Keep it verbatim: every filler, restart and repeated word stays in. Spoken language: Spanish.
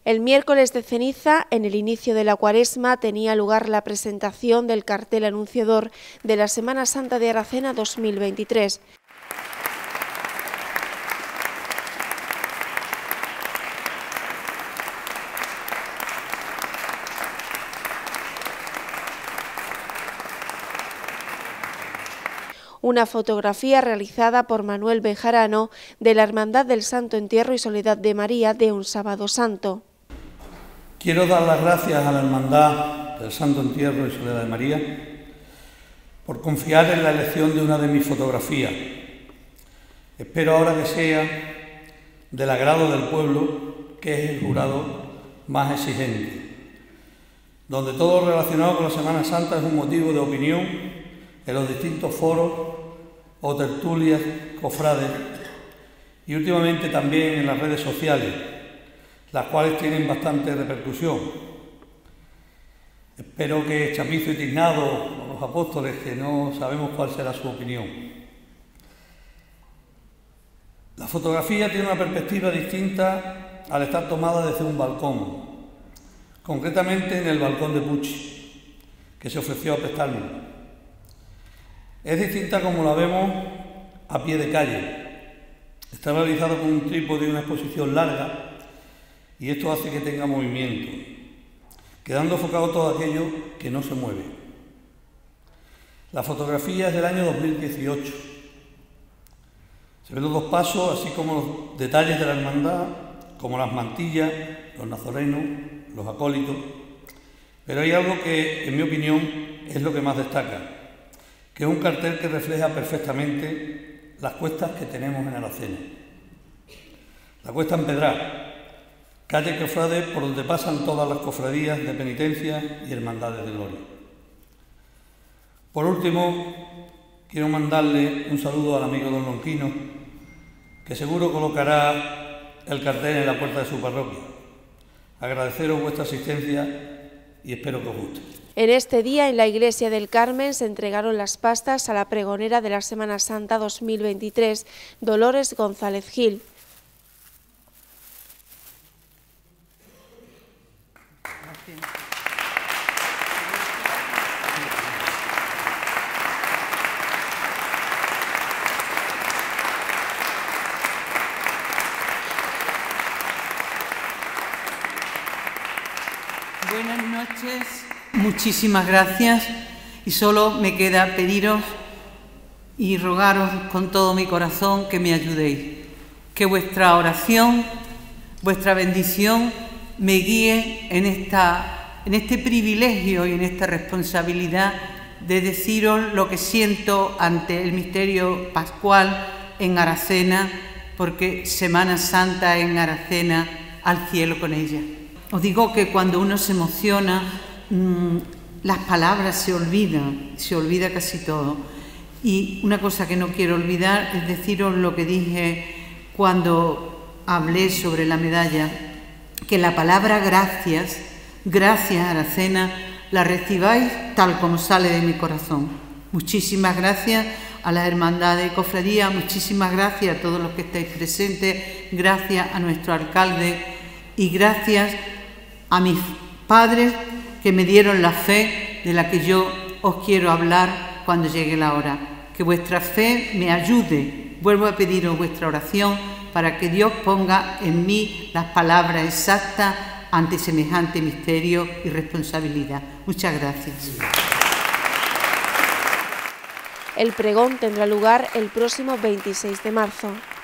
El miércoles de ceniza, en el inicio de la Cuaresma, tenía lugar la presentación del cartel anunciador de la Semana Santa de Aracena dos mil veintitrés. Una fotografía realizada por Manuel Bejarano de la Hermandad del Santo Entierro y Soledad de María de un Sábado Santo. Quiero dar las gracias a la Hermandad del Santo Entierro y Soledad de María por confiar en la elección de una de mis fotografías. Espero ahora que sea del agrado del pueblo, que es el jurado más exigente, donde todo lo relacionado con la Semana Santa es un motivo de opinión en los distintos foros o tertulias cofrades y últimamente también en las redes sociales, las cuales tienen bastante repercusión. Espero que Chapizo y Tiznado, o los apóstoles, que no sabemos cuál será su opinión. La fotografía tiene una perspectiva distinta al estar tomada desde un balcón, concretamente en el balcón de Pucci, que se ofreció a prestarme. Es distinta como la vemos a pie de calle. Está realizado con un trípode y una exposición larga y esto hace que tenga movimiento, quedando enfocado todo aquello que no se mueve. La fotografía es del año dos mil dieciocho. Se ven los dos pasos, así como los detalles de la hermandad, como las mantillas, los nazarenos, los acólitos. Pero hay algo que, en mi opinión, es lo que más destaca, que es un cartel que refleja perfectamente las cuestas que tenemos en Aracena. La Cuesta Empedrada, calle Cofrade por donde pasan todas las cofradías de penitencia y hermandades de gloria. Por último, quiero mandarle un saludo al amigo don Lonquino, que seguro colocará el cartel en la puerta de su parroquia. Agradeceros vuestra asistencia y espero que os guste. En este día, en la Iglesia del Carmen, se entregaron las pastas a la pregonera de la Semana Santa dos mil veintitrés, Dolores González Gil. Buenas noches, muchísimas gracias y solo me queda pediros y rogaros con todo mi corazón que me ayudéis, que vuestra oración, vuestra bendición me guíe en, esta, en este privilegio y en esta responsabilidad de deciros lo que siento ante el misterio pascual en Aracena, porque Semana Santa en Aracena, al cielo con ella. Os digo que cuando uno se emociona, mmm, las palabras se olvidan, se olvida casi todo. Y una cosa que no quiero olvidar es deciros lo que dije cuando hablé sobre la medalla, que la palabra gracias, gracias Aracena, la recibáis tal como sale de mi corazón. Muchísimas gracias a la Hermandad de Cofradía, muchísimas gracias a todos los que estáis presentes, gracias a nuestro alcalde y gracias a mis padres que me dieron la fe de la que yo os quiero hablar cuando llegue la hora. Que vuestra fe me ayude. Vuelvo a pediros vuestra oración para que Dios ponga en mí las palabras exactas ante semejante misterio y responsabilidad. Muchas gracias. El pregón tendrá lugar el próximo veintiséis de marzo.